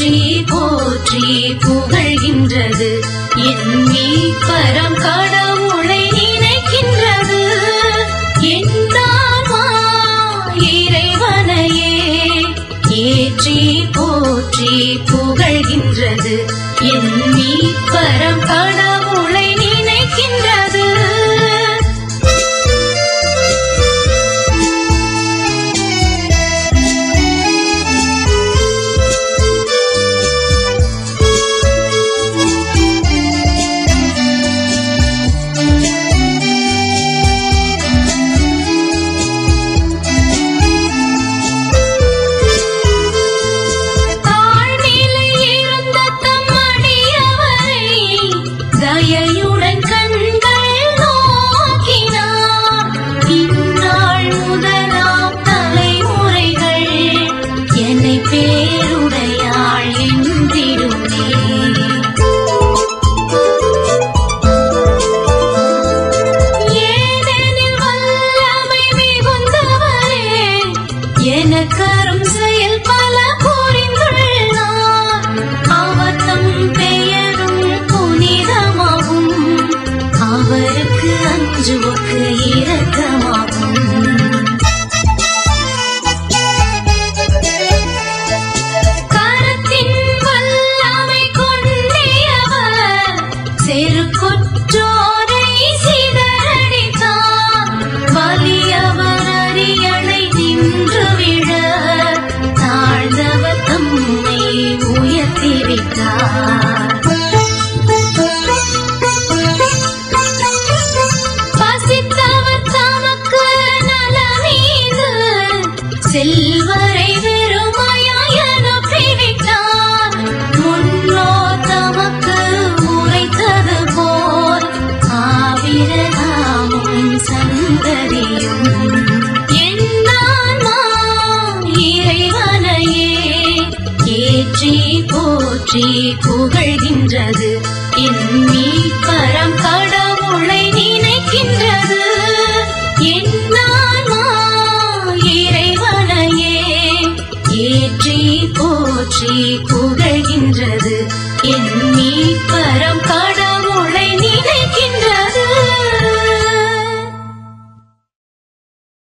போற்றி போற்றி புகழ்கின்றது என் மீட்பரம் கடவுளை நினைக்கின்றது என்னான்மா இறைவனையே ஏற்றி போற்றி புகழ்கின்றது என் மீட்பரம் கடவுளை நினைக்கின்றது தயையுடன் கண்கள் நோக்கினார் இந்நாள் முதலாம் தலைமுறைகள் என்னை பேருடையாள் என்றிடுமே ஏனெனில் வல்லமை மிகுந்தவரே எனக்கரும் செயல் பல புரிந்துள்ளார் அவர் தம் பெயரும் புனிதமாகும் அவருக்கு அஞ்சுவோர்க்கு இரக்கமாகும் கரத்தின் வல்லமை கொண்டவர் செருக்குற்றோரை சிதறடித்தார் வலியவர் அரியணை நின்று விழ தாழ்ந்தவர் தம்மை உயர்த்திவிட்டார் பசித்தவர் தமக்கு நலமீது செல்வரை வெறுமையாய் அனுப்பிவிட்டார் முன்னோ தமக்கு உரைத்தது போல் ஆபிரகாமும் சந்ததியும் என்னான்மா இறைவனையே ஏற்றி போற்றி புகழ்கின்றது என் மீட்பரம் கடவுளை நினைக்கின்றது என்னான்மா இறைவனையே ஏற்றி போற்றி